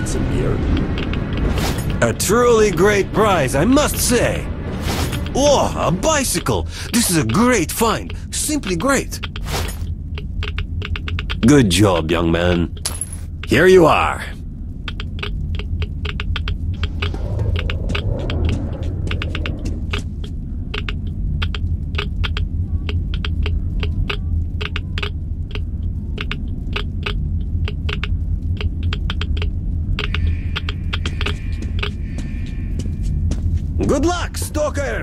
Jackson here. A truly great prize, I must say. Whoa, a bicycle! This is a great find. Simply great. Good job, young man. Here you are. Good luck, stalker!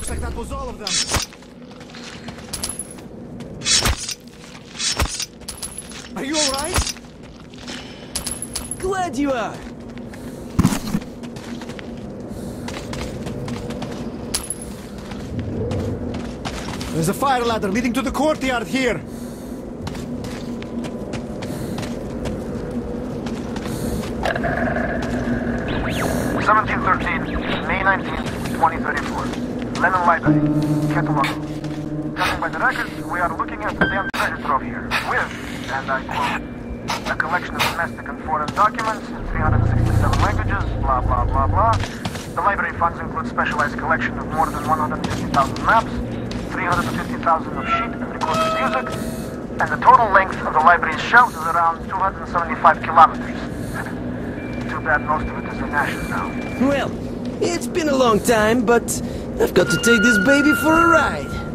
Looks like that was all of them. Are you alright? Glad you are. There's a fire ladder leading to the courtyard here. May 19th, 2034. Lennon Library, Ketowako. Judging by the records, we are looking at the damn treasure trove here. With, and I quote, a collection of domestic and foreign documents in 367 languages, blah, blah, blah, blah. The library funds include specialized collection of more than 150,000 maps, 350,000 of sheet and recorded music, and the total length of the library's shelves is around 275 kilometers. Too bad most of it is in ashes now. Well, it's been a long time, but I've got to take this baby for a ride.